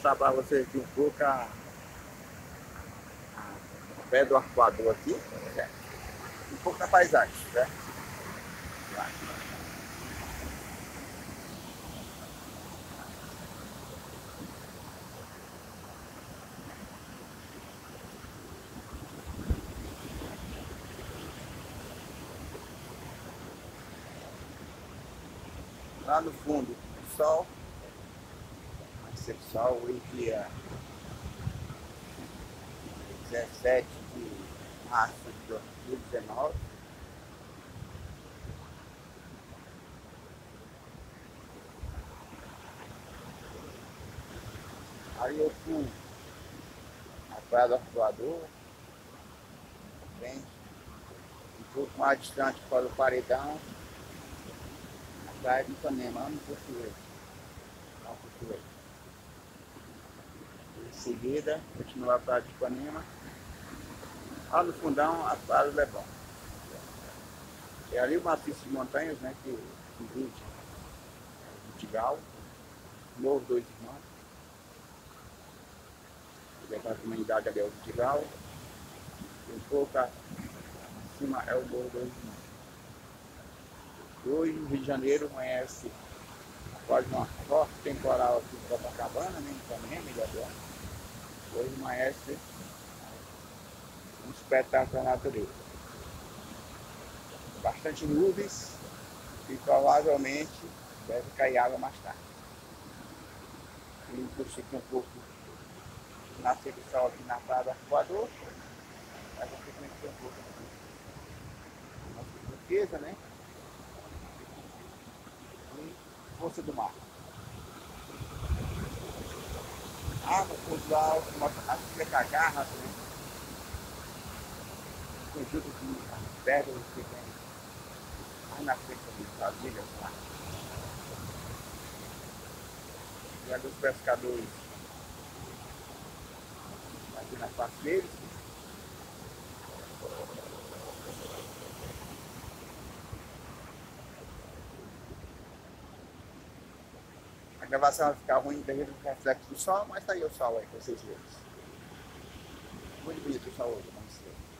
mostrar para vocês aqui um pouco o pé do arcoador aqui, certo? Um pouco da paisagem, certo? Lá no fundo, o sol. Vai ser sol hoje, dia 17 de março de 2019. Aí eu fui na Praia do Arcoador, bem, um pouco mais distante para o Paredão, na Praia de Ipanema, lá no Português. Em seguida, continuar a Praia de Ipanema. Lá no fundão, a Praia do Leblon. É ali o maciço de montanhas, né, que divide Vidigal, Morro Dois Irmãos. A comunidade ali é o Vidigal. E um pouco acima é o Morro Dois Irmãos. Hoje, o Rio de Janeiro conhece quase uma forte temporal aqui em Copacabana, né, em Ipanema, Ilhabela. Hoje amanhece um espetáculo da natureza. Bastante nuvens e provavelmente deve cair água mais tarde. E eu cheguei um pouco nascer do sol aqui na Praia do Arcoador, mas você conhecer um pouco aqui. Nossa riqueza, né? E força do mar. Água, fundo alto, as ilhas Cagarras, né? Conjunto de pedras que tem mais na frente das ilhas lá. E a dos pescadores aqui na parte deles. A gravação vai ficar ruim devido ao reflexo do sol, mas tá aí o sol aí pra vocês verem. Muito bonito o sol hoje, vamos ver.